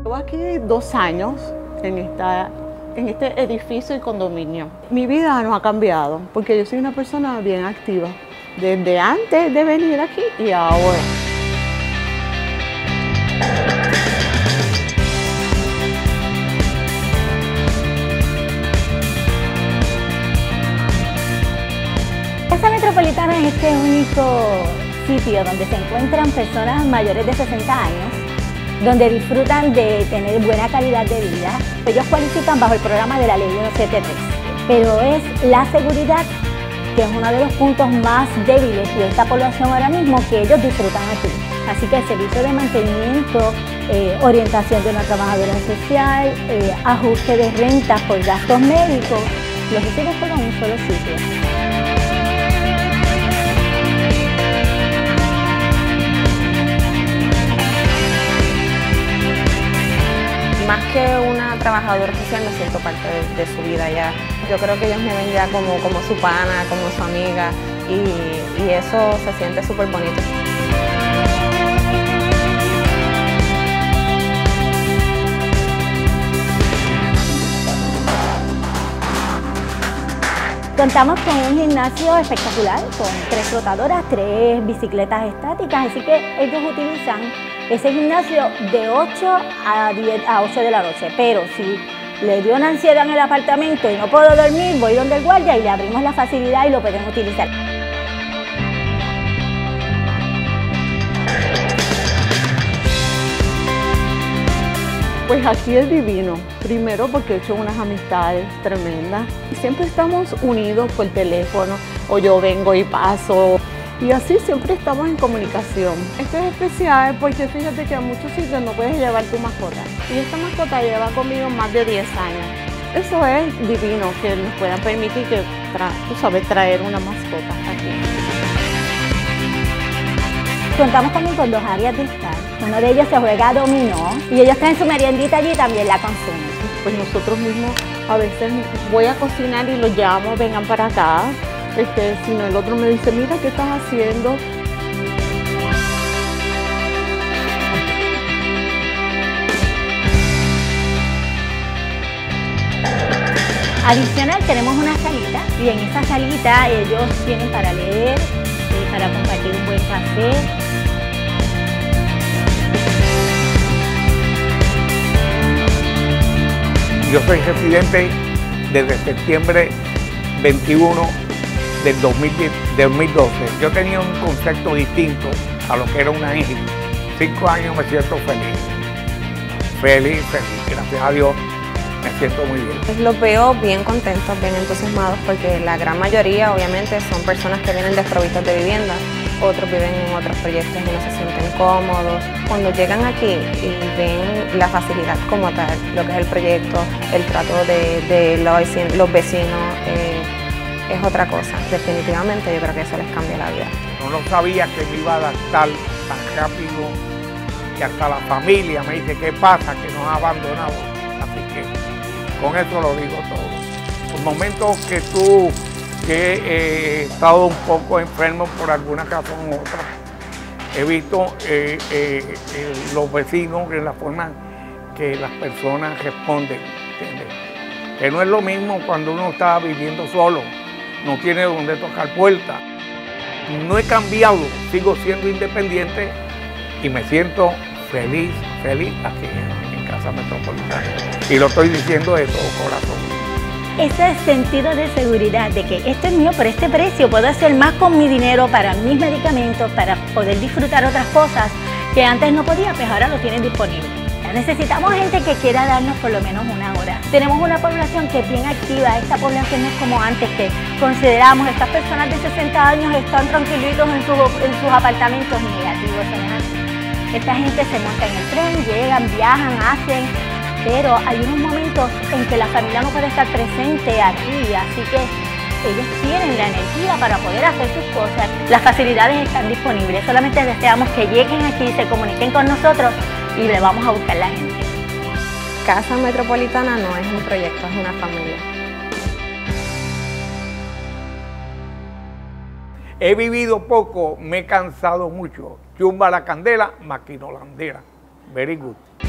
Llevo aquí 2 años en este edificio y condominio. Mi vida no ha cambiado porque yo soy una persona bien activa, desde antes de venir aquí y ahora. Casa Metropolitana es este único sitio donde se encuentran personas mayores de 60 años, donde disfrutan de tener buena calidad de vida. Ellos cualifican bajo el programa de la Ley 173, pero es la seguridad que es uno de los puntos más débiles de esta población ahora mismo, que ellos disfrutan aquí. Así que el servicio de mantenimiento, orientación de una trabajadora social, ajuste de rentas por gastos médicos, los reciben todo en un solo sitio. Más que una trabajadora social, me siento parte de su vida ya. Yo creo que ellos me ven ya como su pana, como su amiga, y eso se siente súper bonito. Contamos con un gimnasio espectacular, con 3 rotadoras, 3 bicicletas estáticas, así que ellos utilizan ese gimnasio de 8 a 8 de la noche, pero si le dio una ansiedad en el apartamento y no puedo dormir, voy donde el guardia y le abrimos la facilidad y lo pueden utilizar. Pues aquí es divino, primero porque he hecho unas amistades tremendas. Siempre estamos unidos por teléfono, o yo vengo y paso, y así siempre estamos en comunicación. Esto es especial porque fíjate que a muchos sitios no puedes llevar tu mascota, y esta mascota lleva conmigo más de 10 años. Eso es divino, que nos puedan permitir que, traer una mascota aquí. Contamos también con 2 áreas de estar. Uno de ellos se juega dominó y ellos traen su meriendita allí y también la consumen. Pues nosotros mismos a veces voy a cocinar y los llamo, vengan para acá. Si no, el otro me dice, mira, ¿qué estás haciendo? Adicional, tenemos una salita y en esa salita ellos tienen para leer, para compartir un buen café. Yo soy residente desde septiembre 21 del 2012. Yo tenía un concepto distinto a lo que era una isla. 5 años me siento feliz. Feliz. Gracias a Dios me siento muy bien. Los veo bien contentos, bien entusiasmados, porque la gran mayoría obviamente son personas que vienen desprovistas de vivienda. Otros viven en otros proyectos y no se sienten cómodos. Cuando llegan aquí y ven la facilidad como tal, lo que es el proyecto, el trato de los vecinos, es otra cosa. Definitivamente yo creo que eso les cambia la vida. No sabía que me iba a adaptar tan rápido, que hasta la familia me dice, ¿qué pasa? Que nos ha abandonado. Así que con eso lo digo todo. Por momentos que he estado un poco enfermo por alguna razón u otra, he visto los vecinos en la forma que las personas responden, ¿entiendes? Que no es lo mismo cuando uno está viviendo solo, no tiene donde tocar puerta. No he cambiado, sigo siendo independiente y me siento feliz aquí en Casa Metropolitana. Y lo estoy diciendo de todo corazón. Ese sentido de seguridad de que esto es mío por este precio, puedo hacer más con mi dinero para mis medicamentos, para poder disfrutar otras cosas que antes no podía, pues ahora lo tienen disponible. Necesitamos gente que quiera darnos por lo menos una hora. Tenemos una población que es bien activa, esta población no es como antes, que consideramos estas personas de 60 años están tranquilitos en sus apartamentos negativos. Esta gente se monta en el tren, llegan, viajan, hacen, pero hay unos momentos en que la familia no puede estar presente aquí, así que ellos tienen la energía para poder hacer sus cosas. Las facilidades están disponibles, solamente deseamos que lleguen aquí, se comuniquen con nosotros y le vamos a buscar la gente. Casa Metropolitana no es un proyecto, es una familia. He vivido poco, me he cansado mucho. Chumba la candela, maquinolandera. Very good.